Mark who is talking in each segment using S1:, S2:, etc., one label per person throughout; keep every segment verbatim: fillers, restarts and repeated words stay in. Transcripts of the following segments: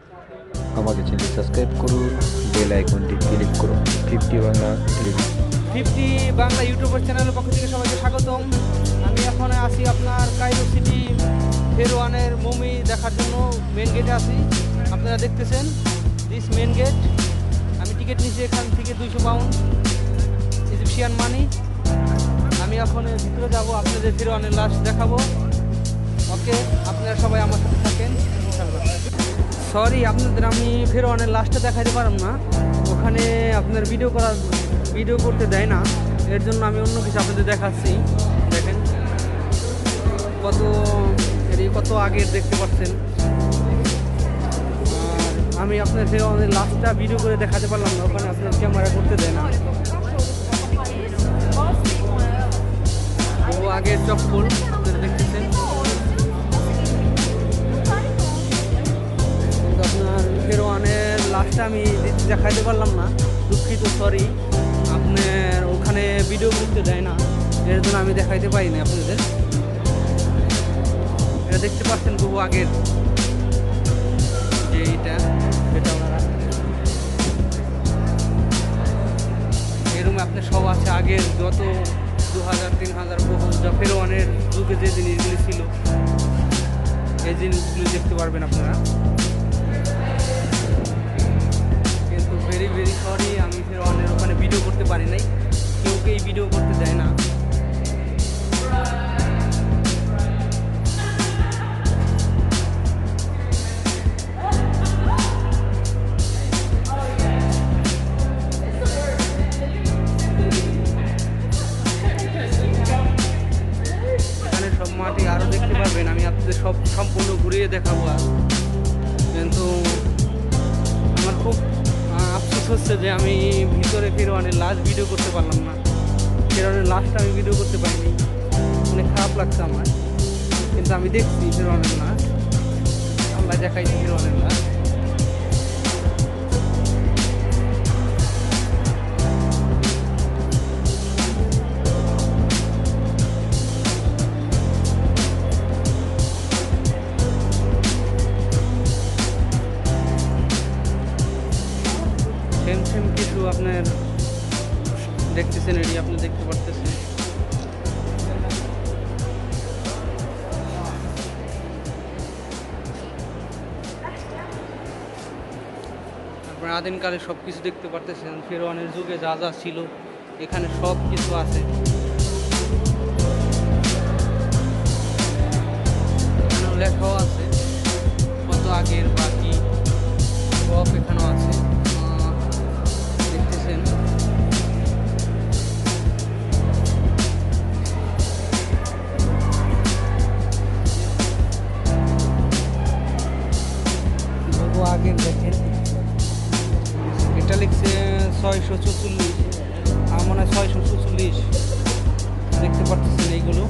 S1: আমাকে channel subscribe করুন, bell আইকনটি ক্লিক করুন। Fifty Bangla television
S2: fifty Bangla ইউটিউবের চ্যানেলের পক্ষ থেকে সবাইকে স্বাগতম। আমি এখন আসি আপনার কায়রো সিটি ফেরওয়ানের মমি দেখার জন্য মেন গেটে আসি। আপনারা দেখতেছেন দিস মেন গেট। আমি টিকিট নিচ্ছি এখান থেকে দুইশো পাউন্ড ইজিপশিয়ান মানি। আমি এখন ভিতরে যাব, আপনাদের ফেরওয়ানের লাশ দেখাবো। ওকে, আপনারা সবাই আমার সাথে থাকেন ইনশাআল্লাহ। সরি, আপনাদের আমি ফেরওয়ানের লাশটা দেখাতে পারলাম না, ওখানে আপনার ভিডিও করার ভিডিও করতে দেয় না, এর জন্য আমি অন্য কিছু আপনাদের দেখাচ্ছি। দেখেন কত এর কত আগের দেখতে পাচ্ছেন। আর আমি আপনার ফেরওয়ানের লাশটা ভিডিও করে দেখাতে পারলাম না, ওখানে আপনার ক্যামেরা করতে দেয় না। ও আগের চপ্পল আপনারা দেখতেছেন। কিন্তু আপনার ফেরওয়ানের লাশটা আমি দেখাতে পারলাম না, দুঃখিত, সরি। আপনার ওখানে ভিডিও করতে দেয় না, এর জন্য আমি দেখাইতে পারি না আপনাদের। এটা দেখতে পাচ্ছেন বহু আগের যে এইটা, এটা ওনারা এরকম আপনার সব আছে আগের যত দু হাজার তিন হাজার বহু যা ফেরওয়ানের যুগে যে জিনিসগুলি ছিল, এই জিনিসগুলি দেখতে পারবেন আপনারা। কিন্তু ভেরি ভেরি সরি, আমি ফেরওয়ানের ওখানে ভিডিও করতে পারি নাই, কেউকেই ভিডিও করতে দেয় না। এখানে সব মাটি আরও দেখতে পারবেন, আমি আপনাদের সব সম্পূর্ণ ঘুরিয়ে দেখাবো। আর কিন্তু আমার খুব আফসোস হচ্ছে যে আমি ভিতরে ফেরওয়ানের লাশ ভিডিও করতে পারলাম না, ফেরওয়ানের লাশটা আমি ভিডিও করতে পারিনি, অনেক খারাপ লাগছে আমার। কিন্তু আমি দেখছি ফেরওয়ানের লাশ, আল্লাহ দেখাইছি ফেরওয়ানের লাশ। সেম সেম কিছু আপনার দেখতেছেন, এটি আপনি দেখতে পারতেছেন। আপনার আদিমকালে সব কিছু দেখতে পারতেছেন, ফেরওয়ানের যুগে যা যা ছিল এখানে সব কিছু আছে। এখানেও লেখাও আছে কত আগের বাকি সব এখানেও আছে, দেখতেছেন। বহু আগের দেখেন, এটা লিখছে ছয়শো চৌচল্লিশ, আমার মনে হয় ছয়শো চৌচল্লিশ। দেখতে পাচ্ছেন এইগুলো।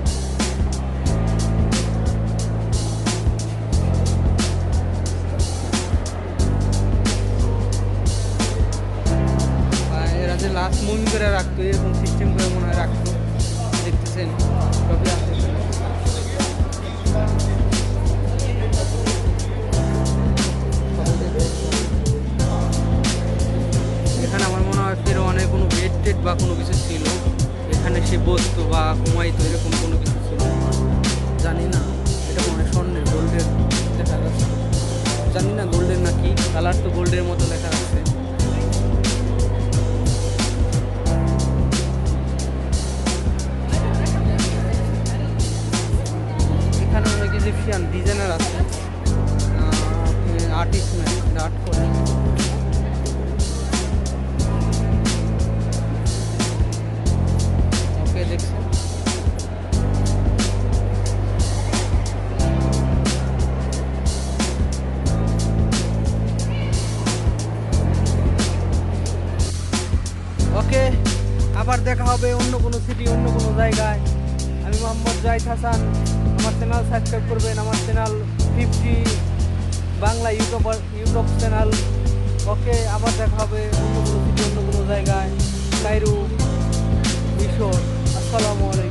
S2: এরা যে লাস্ট মুভি করে রাখতো, এরকম সিস্টেম করে মনে হয় রাখতো, দেখতেছেন সবই আছে। এখানে আমার মনে হয় ফেরওয়ানের কোনো বেড টেড বা কোনো কিছু ছিল, এখানে সে বসতো বা ঘুমাইতো, এরকম কোনো কিছু ছিল জানি না। এটা মনে হয় স্বর্ণের, গোল্ডের দেখা যাচ্ছে, জানি না গোল্ডের নাকি, কালার তো গোল্ডের মতো লেখা আছে। এখানে অনেক ইজিপশিয়ান ডিজাইনার আছে, আর্টিস্ট ম্যান আর্ট করে। ওকে, দেখছেন। ওকে, আবার দেখা হবে অন্য কোনো সিটি, অন্য কোনো জায়গায়। আমি মোহাম্মদ জাহিদ হাসান, আমার চ্যানেল সাবস্ক্রাইব করবেন, আমার channel fifty Bangla YouTube YouTube channel. Okay, আবার দেখা হবে অন্য কোনো সিটি, অন্য কোনো জায়গায়, কায়রো, মিশর। আসসালামু আলাইকুম।